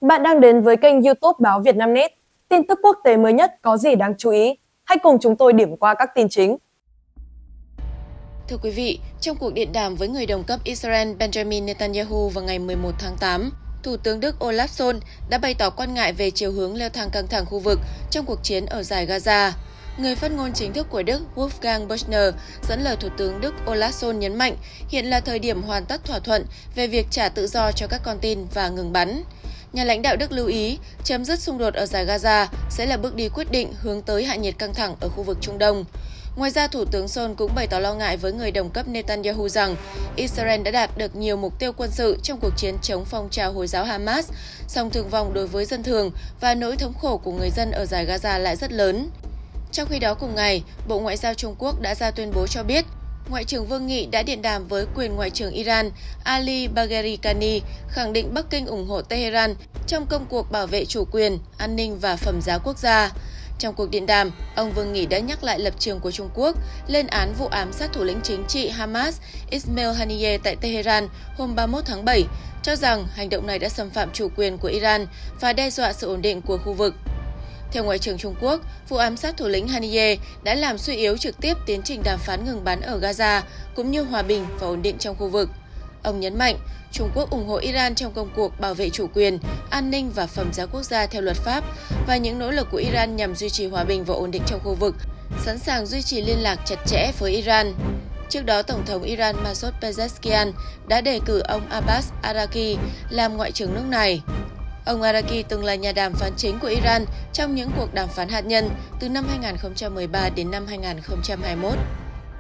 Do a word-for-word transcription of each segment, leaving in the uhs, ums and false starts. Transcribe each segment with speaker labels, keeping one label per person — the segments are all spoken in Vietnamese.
Speaker 1: Bạn đang đến với kênh YouTube Báo Vietnamnet. Tin tức quốc tế mới nhất có gì đáng chú ý? Hãy cùng chúng tôi điểm qua các tin chính.
Speaker 2: Thưa quý vị, trong cuộc điện đàm với người đồng cấp Israel Benjamin Netanyahu vào ngày mười một tháng tám, Thủ tướng Đức Olaf Scholz đã bày tỏ quan ngại về chiều hướng leo thang căng thẳng khu vực trong cuộc chiến ở dải Gaza. Người phát ngôn chính thức của Đức Wolfgang Büchner dẫn lời Thủ tướng Đức Olaf Scholz nhấn mạnh hiện là thời điểm hoàn tất thỏa thuận về việc trả tự do cho các con tin và ngừng bắn. Nhà lãnh đạo Đức lưu ý, chấm dứt xung đột ở dải Gaza sẽ là bước đi quyết định hướng tới hạ nhiệt căng thẳng ở khu vực Trung Đông. Ngoài ra, Thủ tướng Scholz cũng bày tỏ lo ngại với người đồng cấp Netanyahu rằng Israel đã đạt được nhiều mục tiêu quân sự trong cuộc chiến chống phong trào Hồi giáo Hamas, song thương vong đối với dân thường và nỗi thống khổ của người dân ở dải Gaza lại rất lớn. Trong khi đó cùng ngày, Bộ Ngoại giao Trung Quốc đã ra tuyên bố cho biết Ngoại trưởng Vương Nghị đã điện đàm với quyền Ngoại trưởng Iran Ali Bagheri Kani, khẳng định Bắc Kinh ủng hộ Tehran trong công cuộc bảo vệ chủ quyền, an ninh và phẩm giá quốc gia. Trong cuộc điện đàm, ông Vương Nghị đã nhắc lại lập trường của Trung Quốc, lên án vụ ám sát thủ lĩnh chính trị Hamas Ismail Haniyeh tại Tehran hôm ba mươi mốt tháng bảy, cho rằng hành động này đã xâm phạm chủ quyền của Iran và đe dọa sự ổn định của khu vực. Theo Ngoại trưởng Trung Quốc, vụ ám sát thủ lĩnh Haniyeh đã làm suy yếu trực tiếp tiến trình đàm phán ngừng bắn ở Gaza, cũng như hòa bình và ổn định trong khu vực. Ông nhấn mạnh, Trung Quốc ủng hộ Iran trong công cuộc bảo vệ chủ quyền, an ninh và phẩm giá quốc gia theo luật pháp và những nỗ lực của Iran nhằm duy trì hòa bình và ổn định trong khu vực, sẵn sàng duy trì liên lạc chặt chẽ với Iran. Trước đó, Tổng thống Iran Masoud Pezeshkian đã đề cử ông Abbas Araqi làm ngoại trưởng nước này. Ông Araqi từng là nhà đàm phán chính của Iran trong những cuộc đàm phán hạt nhân từ năm hai nghìn không trăm mười ba đến năm hai nghìn không trăm hai mươi mốt.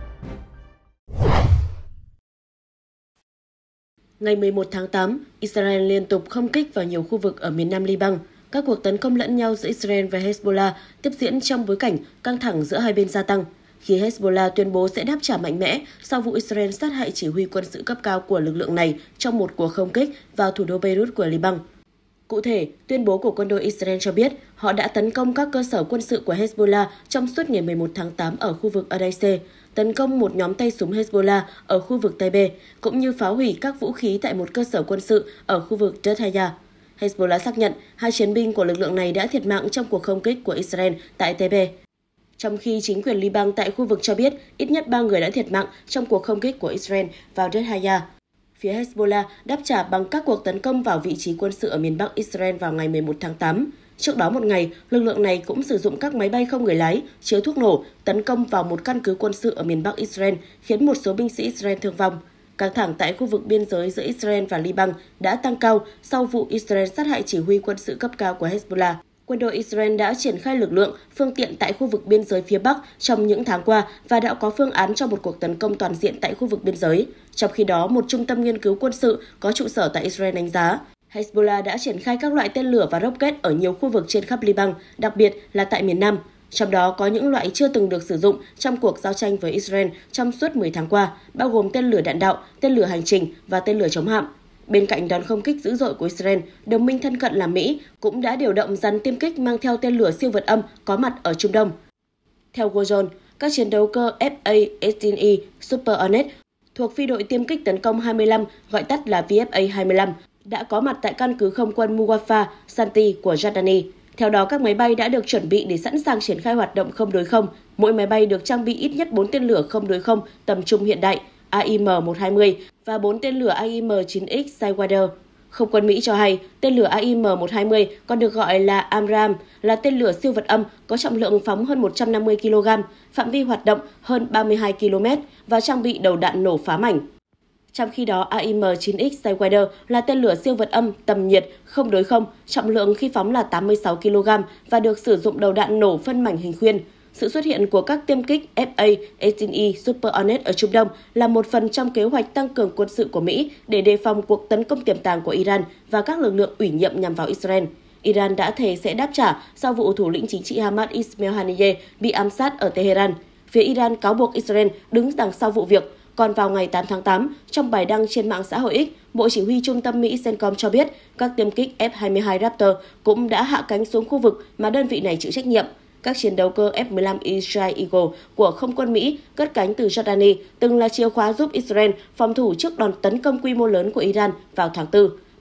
Speaker 3: Ngày mười một tháng tám, Israel liên tục không kích vào nhiều khu vực ở miền nam Liban. Các cuộc tấn công lẫn nhau giữa Israel và Hezbollah tiếp diễn trong bối cảnh căng thẳng giữa hai bên gia tăng, khi Hezbollah tuyên bố sẽ đáp trả mạnh mẽ sau vụ Israel sát hại chỉ huy quân sự cấp cao của lực lượng này trong một cuộc không kích vào thủ đô Beirut của Liban. Cụ thể, tuyên bố của quân đội Israel cho biết họ đã tấn công các cơ sở quân sự của Hezbollah trong suốt ngày mười một tháng tám ở khu vực Adaise, tấn công một nhóm tay súng Hezbollah ở khu vực Taibe, cũng như phá hủy các vũ khí tại một cơ sở quân sự ở khu vực Diriyah. Hezbollah xác nhận hai chiến binh của lực lượng này đã thiệt mạng trong cuộc không kích của Israel tại Taibe. Trong khi chính quyền Liban tại khu vực cho biết ít nhất ba người đã thiệt mạng trong cuộc không kích của Israel vào Diriyah. Phía Hezbollah đáp trả bằng các cuộc tấn công vào vị trí quân sự ở miền Bắc Israel vào ngày mười một tháng tám. Trước đó một ngày, lực lượng này cũng sử dụng các máy bay không người lái chứa thuốc nổ tấn công vào một căn cứ quân sự ở miền Bắc Israel, khiến một số binh sĩ Israel thương vong. Căng thẳng tại khu vực biên giới giữa Israel và Liban đã tăng cao sau vụ Israel sát hại chỉ huy quân sự cấp cao của Hezbollah. Quân đội Israel đã triển khai lực lượng, phương tiện tại khu vực biên giới phía Bắc trong những tháng qua và đã có phương án cho một cuộc tấn công toàn diện tại khu vực biên giới. Trong khi đó, một trung tâm nghiên cứu quân sự có trụ sở tại Israel đánh giá, Hezbollah đã triển khai các loại tên lửa và rocket ở nhiều khu vực trên khắp Liban, đặc biệt là tại miền Nam. Trong đó có những loại chưa từng được sử dụng trong cuộc giao tranh với Israel trong suốt mười tháng qua, bao gồm tên lửa đạn đạo, tên lửa hành trình và tên lửa chống hạm. Bên cạnh đòn không kích dữ dội của Israel, đồng minh thân cận là Mỹ cũng đã điều động dàn tiêm kích mang theo tên lửa siêu vượt âm có mặt ở Trung Đông. Theo Wojol, các chiến đấu cơ F A mười tám E Super Hornet thuộc phi đội tiêm kích tấn công hai mươi lăm, gọi tắt là V F A hai mươi lăm, đã có mặt tại căn cứ không quân Muwafa Santi của Jordani. Theo đó, các máy bay đã được chuẩn bị để sẵn sàng triển khai hoạt động không đối không. Mỗi máy bay được trang bị ít nhất bốn tên lửa không đối không tầm trung hiện đại A I M một hai không và bốn tên lửa A I M chín X Sidewinder. Không quân Mỹ cho hay, tên lửa A I M một hai không còn được gọi là AMRAAM là tên lửa siêu vật âm có trọng lượng phóng hơn một trăm năm mươi ki lô gam, phạm vi hoạt động hơn ba mươi hai ki lô mét và trang bị đầu đạn nổ phá mảnh. Trong khi đó, A I M chín X Sidewinder là tên lửa siêu vật âm tầm nhiệt không đối không, trọng lượng khi phóng là tám mươi sáu ki lô gam và được sử dụng đầu đạn nổ phân mảnh hình khuyên. Sự xuất hiện của các tiêm kích F A mười tám E Super Hornet ở Trung Đông là một phần trong kế hoạch tăng cường quân sự của Mỹ để đề phòng cuộc tấn công tiềm tàng của Iran và các lực lượng ủy nhiệm nhằm vào Israel. Iran đã thề sẽ đáp trả sau vụ thủ lĩnh chính trị Hamas Ismail Haniyeh bị ám sát ở Tehran. Phía Iran cáo buộc Israel đứng đằng sau vụ việc. Còn vào ngày tám tháng tám, trong bài đăng trên mạng xã hội X, Bộ Chỉ huy Trung tâm Mỹ CENTCOM cho biết các tiêm kích F hai mươi hai Raptor cũng đã hạ cánh xuống khu vực mà đơn vị này chịu trách nhiệm. Các chiến đấu cơ F mười lăm Israel Eagle của không quân Mỹ cất cánh từ Jordani từng là chìa khóa giúp Israel phòng thủ trước đòn tấn công quy mô lớn của Iran vào tháng tư.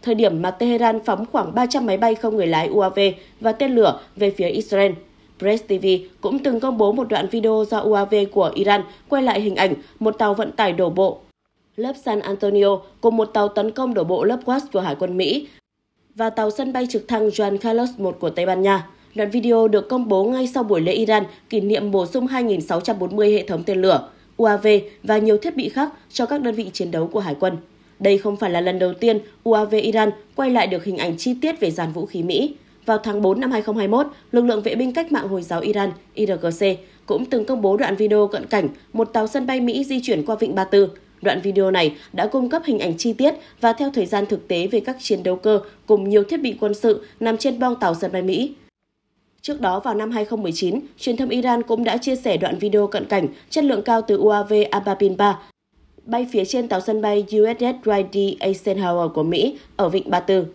Speaker 3: thời điểm mà Tehran phóng khoảng ba trăm máy bay không người lái u a vê và tên lửa về phía Israel. Press ti vi cũng từng công bố một đoạn video do u a vê của Iran quay lại hình ảnh một tàu vận tải đổ bộ lớp San Antonio cùng một tàu tấn công đổ bộ lớp Wasp của Hải quân Mỹ và tàu sân bay trực thăng Juan Carlos một của Tây Ban Nha. Đoạn video được công bố ngay sau buổi lễ Iran kỷ niệm bổ sung hai nghìn sáu trăm bốn mươi hệ thống tên lửa, u a vê và nhiều thiết bị khác cho các đơn vị chiến đấu của Hải quân. Đây không phải là lần đầu tiên u a vê Iran quay lại được hình ảnh chi tiết về dàn vũ khí Mỹ. Vào tháng tư năm hai nghìn không trăm hai mươi mốt, lực lượng vệ binh cách mạng Hồi giáo Iran I R G C cũng từng công bố đoạn video cận cảnh một tàu sân bay Mỹ di chuyển qua Vịnh Ba Tư. Đoạn video này đã cung cấp hình ảnh chi tiết và theo thời gian thực tế về các chiến đấu cơ cùng nhiều thiết bị quân sự nằm trên boong tàu sân bay Mỹ. Trước đó vào năm hai nghìn không trăm mười chín, truyền thông Iran cũng đã chia sẻ đoạn video cận cảnh chất lượng cao từ u a vê Ababil ba bay phía trên tàu sân bay u ét ét Dwight D. Eisenhower của Mỹ ở Vịnh Ba Tư.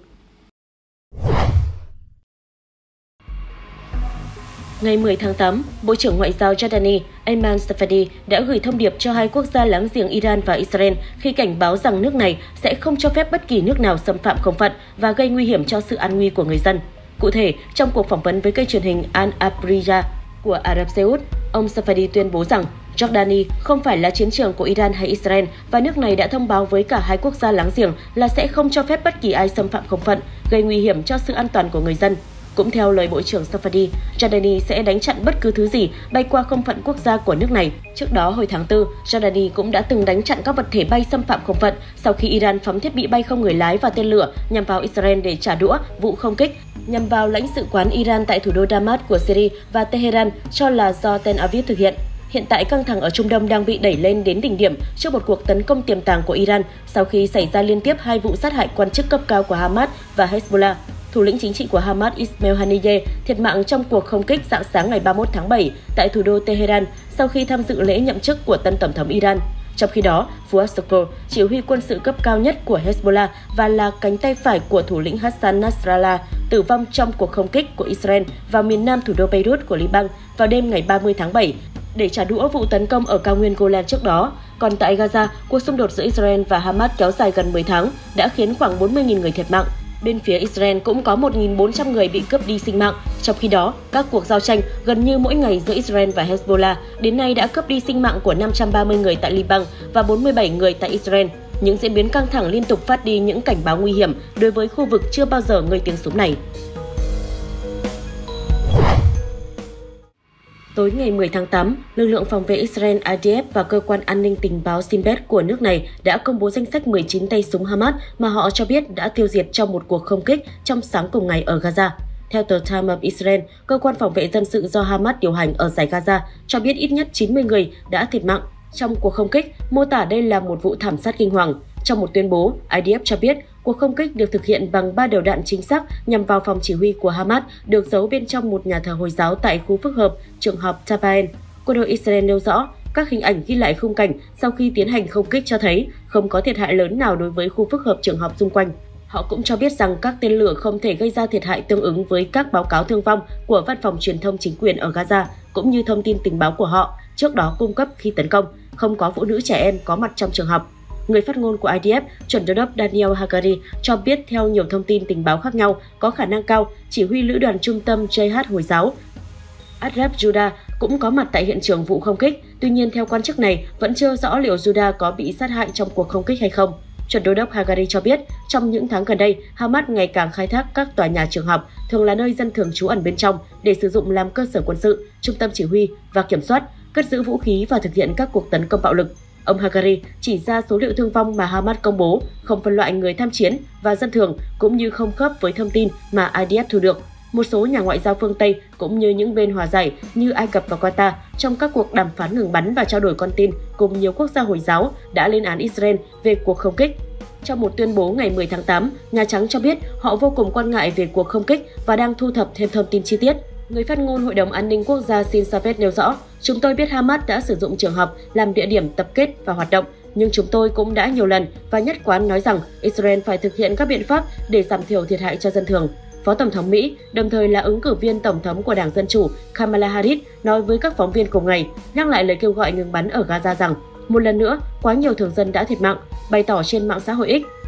Speaker 3: Ngày mười tháng tám, Bộ trưởng Ngoại giao Jordani Ayman Safadi đã gửi thông điệp cho hai quốc gia láng giềng Iran và Israel khi cảnh báo rằng nước này sẽ không cho phép bất kỳ nước nào xâm phạm không phận và gây nguy hiểm cho sự an nguy của người dân. Cụ thể, trong cuộc phỏng vấn với kênh truyền hình Al Arabiya của Ả Rập Xê Út, ông Safadi tuyên bố rằng Jordani không phải là chiến trường của Iran hay Israel và nước này đã thông báo với cả hai quốc gia láng giềng là sẽ không cho phép bất kỳ ai xâm phạm không phận, gây nguy hiểm cho sự an toàn của người dân. Cũng theo lời Bộ trưởng Safadi, Jordani sẽ đánh chặn bất cứ thứ gì bay qua không phận quốc gia của nước này. Trước đó, hồi tháng tư, Jordani cũng đã từng đánh chặn các vật thể bay xâm phạm không phận sau khi Iran phóng thiết bị bay không người lái và tên lửa nhằm vào Israel để trả đũa vụ không kích nhằm vào lãnh sự quán Iran tại thủ đô Damas của Syria và Tehran cho là do Tel Aviv thực hiện. Hiện tại căng thẳng ở Trung Đông đang bị đẩy lên đến đỉnh điểm trước một cuộc tấn công tiềm tàng của Iran sau khi xảy ra liên tiếp hai vụ sát hại quan chức cấp cao của Hamas và Hezbollah. Thủ lĩnh chính trị của Hamas Ismail Haniyeh thiệt mạng trong cuộc không kích rạng sáng ngày ba mươi mốt tháng bảy tại thủ đô Tehran sau khi tham dự lễ nhậm chức của tân tổng thống Iran. Trong khi đó, Fuad Shukr, chỉ huy quân sự cấp cao nhất của Hezbollah và là cánh tay phải của thủ lĩnh Hassan Nasrallah, tử vong trong cuộc không kích của Israel vào miền nam thủ đô Beirut của Liban vào đêm ngày ba mươi tháng bảy để trả đũa vụ tấn công ở cao nguyên Golan trước đó. Còn tại Gaza, cuộc xung đột giữa Israel và Hamas kéo dài gần mười tháng đã khiến khoảng bốn mươi nghìn người thiệt mạng. Bên phía Israel cũng có một nghìn bốn trăm người bị cướp đi sinh mạng. Trong khi đó, các cuộc giao tranh gần như mỗi ngày giữa Israel và Hezbollah đến nay đã cướp đi sinh mạng của năm trăm ba mươi người tại Liban và bốn mươi bảy người tại Israel. Những diễn biến căng thẳng liên tục phát đi những cảnh báo nguy hiểm đối với khu vực chưa bao giờ ngơi tiếng súng này. Tối ngày mười tháng tám, lực lượng phòng vệ Israel I D F và cơ quan an ninh tình báo Shin Bet của nước này đã công bố danh sách mười chín tay súng Hamas mà họ cho biết đã tiêu diệt trong một cuộc không kích trong sáng cùng ngày ở Gaza. Theo tờ Time of Israel, cơ quan phòng vệ dân sự do Hamas điều hành ở dải Gaza cho biết ít nhất chín mươi người đã thiệt mạng trong cuộc không kích, mô tả đây là một vụ thảm sát kinh hoàng. Trong một tuyên bố, I D F cho biết cuộc không kích được thực hiện bằng ba đầu đạn chính xác nhằm vào phòng chỉ huy của Hamas được giấu bên trong một nhà thờ Hồi giáo tại khu phức hợp trường học Tabaen. Quân đội Israel nêu rõ các hình ảnh ghi lại khung cảnh sau khi tiến hành không kích cho thấy không có thiệt hại lớn nào đối với khu phức hợp trường học xung quanh. Họ cũng cho biết rằng các tên lửa không thể gây ra thiệt hại tương ứng với các báo cáo thương vong của văn phòng truyền thông chính quyền ở Gaza cũng như thông tin tình báo của họ trước đó cung cấp khi tấn công. Không có phụ nữ trẻ em có mặt trong trường học. Người phát ngôn của I D F, chuẩn đô đốc Daniel Hagari, cho biết theo nhiều thông tin tình báo khác nhau, có khả năng cao chỉ huy lữ đoàn trung tâm J H Hồi giáo Arab Judah cũng có mặt tại hiện trường vụ không kích. Tuy nhiên, theo quan chức này, vẫn chưa rõ liệu Judah có bị sát hại trong cuộc không kích hay không. Chuẩn đô đốc Hagari cho biết, trong những tháng gần đây, Hamas ngày càng khai thác các tòa nhà trường học, thường là nơi dân thường trú ẩn bên trong, để sử dụng làm cơ sở quân sự, trung tâm chỉ huy và kiểm soát, cất giữ vũ khí và thực hiện các cuộc tấn công bạo lực. Ông Hagari chỉ ra số liệu thương vong mà Hamas công bố, không phân loại người tham chiến và dân thường, cũng như không khớp với thông tin mà I D F thu được. Một số nhà ngoại giao phương Tây cũng như những bên hòa giải như Ai Cập và Qatar trong các cuộc đàm phán ngừng bắn và trao đổi con tin cùng nhiều quốc gia Hồi giáo đã lên án Israel về cuộc không kích. Trong một tuyên bố ngày mười tháng tám, Nhà Trắng cho biết họ vô cùng quan ngại về cuộc không kích và đang thu thập thêm thông tin chi tiết. Người phát ngôn Hội đồng An ninh Quốc gia Shin Savet nêu rõ, chúng tôi biết Hamas đã sử dụng trường học làm địa điểm tập kết và hoạt động, nhưng chúng tôi cũng đã nhiều lần và nhất quán nói rằng Israel phải thực hiện các biện pháp để giảm thiểu thiệt hại cho dân thường. Phó Tổng thống Mỹ, đồng thời là ứng cử viên Tổng thống của Đảng Dân Chủ Kamala Harris nói với các phóng viên cùng ngày, nhắc lại lời kêu gọi ngừng bắn ở Gaza rằng một lần nữa, quá nhiều thường dân đã thiệt mạng, bày tỏ trên mạng xã hội X,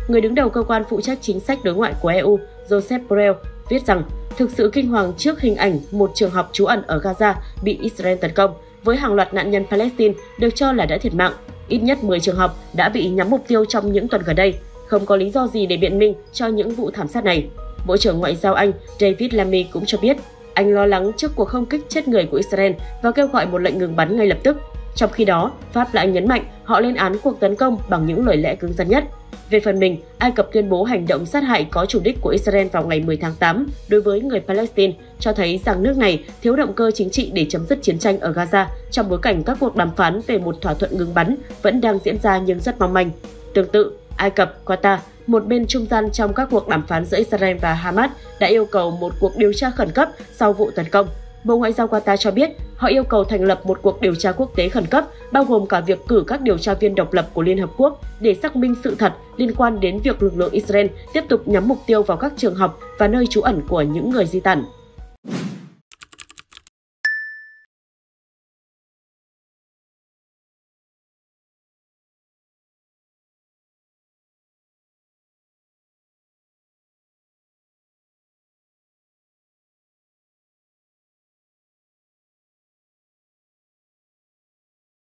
Speaker 3: người đứng đầu cơ quan phụ trách chính sách đối ngoại của e u, Josep Borrell, viết rằng thực sự kinh hoàng trước hình ảnh một trường học trú ẩn ở Gaza bị Israel tấn công, với hàng loạt nạn nhân Palestine được cho là đã thiệt mạng. Ít nhất mười trường học đã bị nhắm mục tiêu trong những tuần gần đây. Không có lý do gì để biện minh cho những vụ thảm sát này. Bộ trưởng Ngoại giao Anh David Lammy cũng cho biết Anh lo lắng trước cuộc không kích chết người của Israel và kêu gọi một lệnh ngừng bắn ngay lập tức. Trong khi đó, Pháp lại nhấn mạnh họ lên án cuộc tấn công bằng những lời lẽ cứng rắn nhất. Về phần mình, Ai Cập tuyên bố hành động sát hại có chủ đích của Israel vào ngày mười tháng tám đối với người Palestine, cho thấy rằng nước này thiếu động cơ chính trị để chấm dứt chiến tranh ở Gaza trong bối cảnh các cuộc đàm phán về một thỏa thuận ngừng bắn vẫn đang diễn ra nhưng rất mong manh. Tương tự, Ai Cập, Qatar, một bên trung gian trong các cuộc đàm phán giữa Israel và Hamas, đã yêu cầu một cuộc điều tra khẩn cấp sau vụ tấn công. Bộ Ngoại giao Qatar cho biết họ yêu cầu thành lập một cuộc điều tra quốc tế khẩn cấp, bao gồm cả việc cử các điều tra viên độc lập của Liên Hợp Quốc để xác minh sự thật liên quan đến việc lực lượng Israel tiếp tục nhắm mục tiêu vào các trường học và nơi trú ẩn của những người di tản.